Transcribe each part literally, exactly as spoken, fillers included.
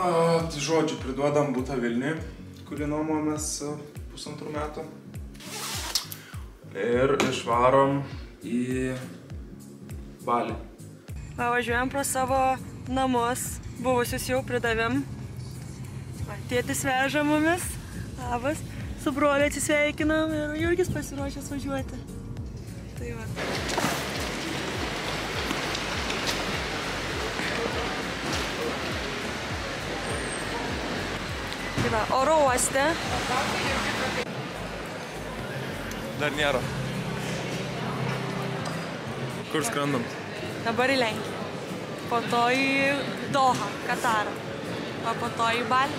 A, tai žodžiu, priduodam butą Vilniui, kurį nuomojamės pusantrų metų. Ir išvarom į Balį. Važiuojam pro savo namus, buvusius jau pridavėm. Tėtis veža mumis, labas, su broliu atsisveikinam ir Jurgis pasiruošęs važiuoti. Tai va. Tai va, oro uoste. Dar nėra. Kur skrendam? Dabar į Lenkiją. Po to į Dohą, Katarą. O po to į Balį.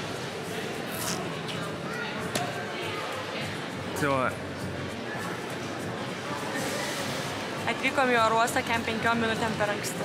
Tai va. Atvykom į oro uostą kem penkiom minutėm per anksti.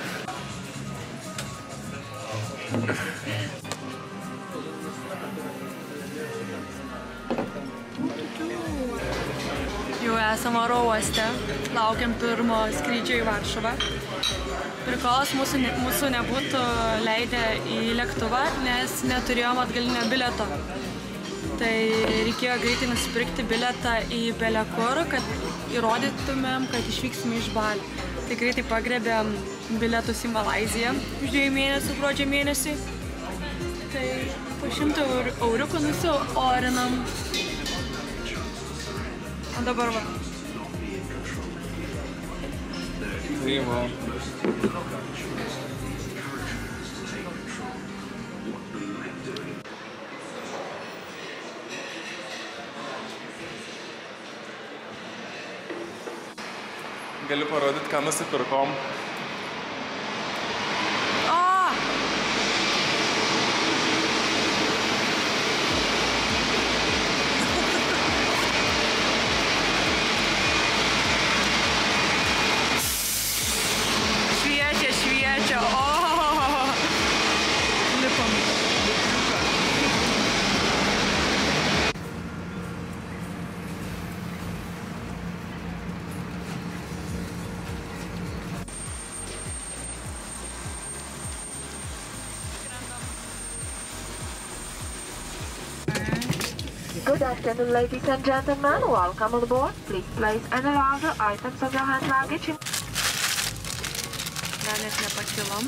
Jau esam oro uoste, laukiam pirmo skrydžio į Varšuvą. Prikolas mūsų, ne, mūsų nebūtų leidę į lėktuvą, nes neturėjom atgalinio bilieto. Tai reikėjo greitai nusipirkti bilietą į belekur, kad įrodytumėm, kad išvyksime iš Balio. Tai greitai pagrebėm bilietus į Malaiziją už dviejų mėnesių, gruodžio mėnesį. Tai po šimtą euriukų nusiorinam. O dabar va. Tai va. Galiu parodyti, ką nusipirkom. Good afternoon, ladies and gentlemen. Welcome on board. Please place any larger items of your hand luggage in... Dar net nepakilom.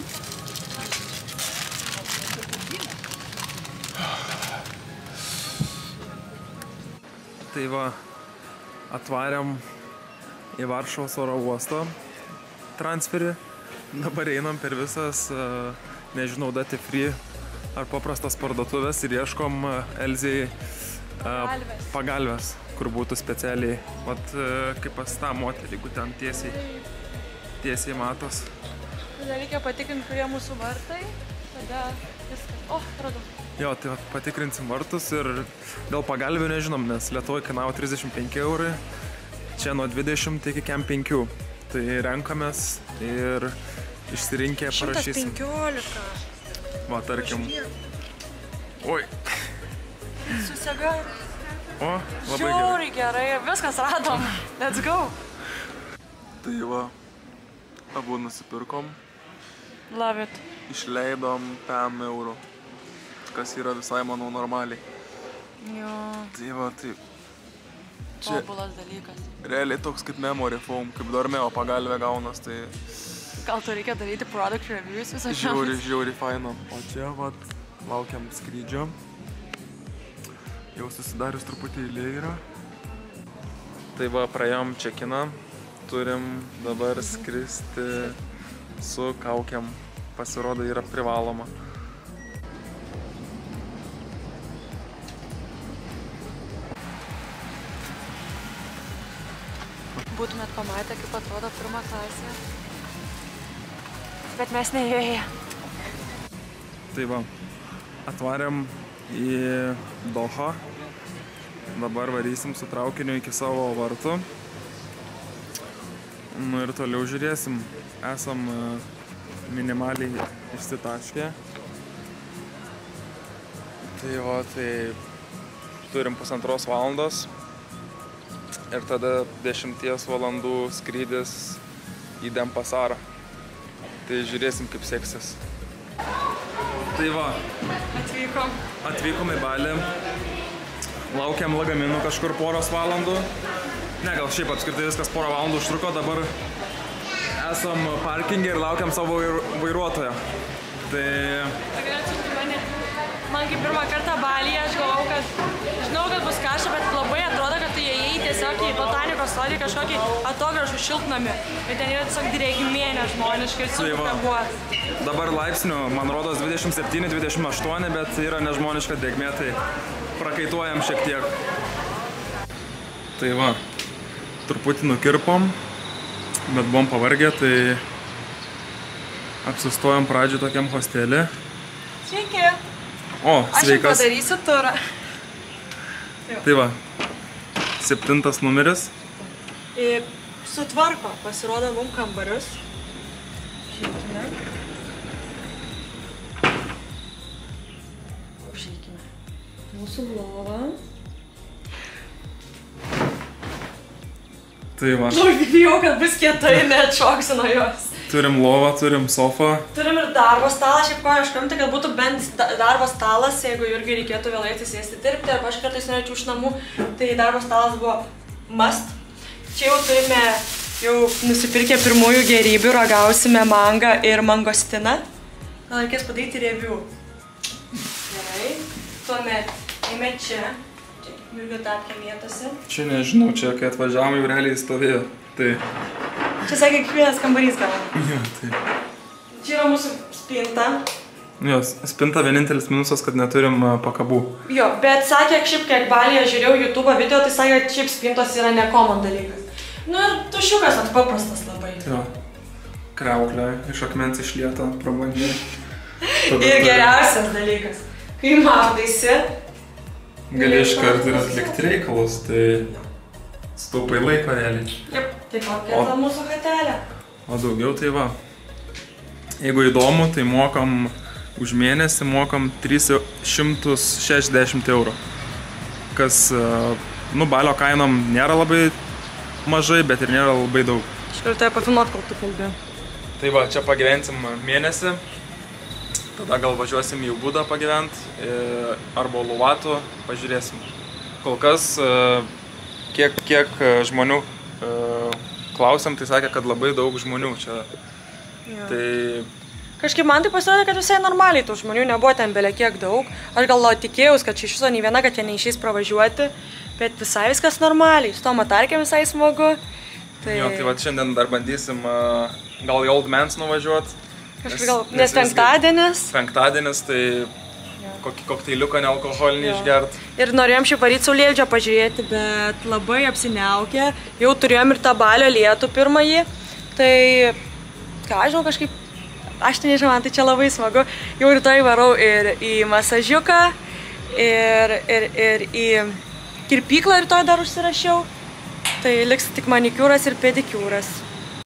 Tai va, atvarėm į Varšuvos oro uosto transferį. Dabar einam per visas, nežinau, duty free ar paprastas parduotuvės ir ieškom Elzei Pagalvės. pagalvės, kur būtų specialiai, vat kaip pas tą moterį, jeigu ten tiesiai, tiesiai matos. Tada reikia patikrinti, kurie mūsų vartai, tada viskas. O, radau. Jo, tai vat patikrinsim vartus ir dėl pagalvių nežinom, nes Lietuvoje kainavo trisdešimt penki eurai, čia nuo dvidešimt iki kem penkių. Tai renkamės ir išsirinkę parašysim. šimtas penkiolika. Va, tarkim. Oi. Susigar. O, labai gerai. Žiauriai gerai, viskas radom. Let's go. Tai va, abu nusipirkom. Love it. Išleidom pem eurų, kas yra visai, manau, normaliai. Jo. Tai va, tai... Čia Tobulas dalykas. realiai toks kaip memory foam, kaip Dormeo pagalvė gaunas, tai... Gal tu reikia daryti product reviews visą šią? Žiauri, žiauri faina. O čia, vat, laukiam skrydžio. Jau susidarius truputį eilė yra. Tai va, praėjom čekiną. Turim dabar skristi su kaukiam. Pasirodo, yra privaloma. Būtumėt pamatę, kaip atrodo pirma klasė. Bet mes neįvėję. Tai va, atvarėm į Dohą. Dabar varysim su traukiniu iki savo vartų. Nu ir toliau žiūrėsim. Esam minimaliai išsitaškę. Tai va, tai turim pusantros valandos. Ir tada dešimties valandų skrydis į Denpasarą. Tai žiūrėsim, kaip seksis. Tai va. Atvykom. Atvykom į Balį. Laukiam lagaminų kažkur poros valandų. Ne, gal šiaip apskritai viskas porą valandų užtruko. Dabar esam parkingė ir laukiam savo vairuotoją. Tai... Man kaip pirmą kartą Balyje, aš galvau, kad žinau, kad bus karšta, bet labai atrodo, kad tu įėjai tiesiog į botanikos sodį kažkokį atogražų šiltnamį. Ir ten yra tiesiog drėgmė nežmoniškai ir sunku buvo. Dabar laipsnių, man rodos, dvidešimt septyni dvidešimt aštuoni, bet yra nežmoniška drėgmė, tai prakaituojam šiek tiek. Tai va, truputį nukirpom, bet buvom pavargę, tai apsistojom pradžių tokiam hostelį. Sveiki! O, sveikas. Aš jums padarysiu turą. Tai va, septintas numeris. Ir sutvarko, pasirodo mum kambarius. Žiūrėkime. Žiūrėkime. Mūsų lova. Tai va. Labai bijau, kad bus kietai, neatšoksiu nuo jos. Turim lovą, turim sofą. Turim ir darbo stalą, šiaip ko ieškojom, kad būtų bent darbo stalas, jeigu Jurgiui reikėtų vėlai atsisėsti dirbti, arba aš kartais norėčiau iš namų, tai darbo stalas buvo must. Čia jau turime jau nusipirkę pirmųjų gerybių, ragausime mangą ir mangostiną. Gal reikės padaryti review. Gerai. Tuomet eime čia. Čia Jurgio tapkė vietose. Čia nežinau, čia kai atvažiavom jau realiai stovėjo. Tai... Čia sakė, kiekvienas kambarys gal. Jo, tai. Čia yra mūsų spinta. Jo, spinta vienintelis minusas, kad neturim pakabų. Jo, bet sakė, šiaip kiek Balyje žiūrėjau YouTube video, tai sakė, kad šiaip spintos yra necommon dalykas. Nu ir tušiukas toks paprastas labai. Jo. Kriauklė iš akmens išlieta prabangiai. Ir geriausias dalykas. Kai maudaisi. Gali iškart ir atlikti reikalus, tai staupai laiko realiai. Jep, taip apkėta mūsų hatelė. O daugiau tai va. Jeigu įdomu, tai mokam už mėnesį mokam tris šimtus šešiasdešimt eurų. Kas, nu, Balio kainom nėra labai mažai, bet ir nėra labai daug. Aš galiu tave pafilmuot, kol tu kalbė. Tai va, čia pagyvensim mėnesį. Tada gal važiuosim į Ubudą pagyventi arba Uluvatų, pažiūrėsim. Kol kas, kiek, kiek žmonių klausiam, tai sakė, kad labai daug žmonių čia. Jo. Tai... Kažkaip man tai pasirodė, kad visai normaliai tų žmonių nebuvo ten belė kiek daug. Aš gal tikėjaus, kad čia iš viso nei viena, kad jie neišeis pravažiuoti, bet visai viskas normaliai. Su tom atarkėm visai smagu. Tai... Jo, tai va šiandien dar bandysim gal į Old Mans nuvažiuoti. Kažkaip gal, nes, nes penktadienis. Penktadienis, tai kokį kokteiliuką nealkoholinį išgert. Ir norėjom šį varyt saulėlydžio pažiūrėti, bet labai apsiniaukė. Jau turėjom ir tą Balio lietų pirmąjį. Tai, ką žinau, kažkaip, aš tai nežinau, man tai čia labai smagu. Jau rytoj varau ir į masažiuką, ir, ir, ir į kirpyklą rytoj dar užsirašiau. Tai liks tik manikiūras ir pedikiūras.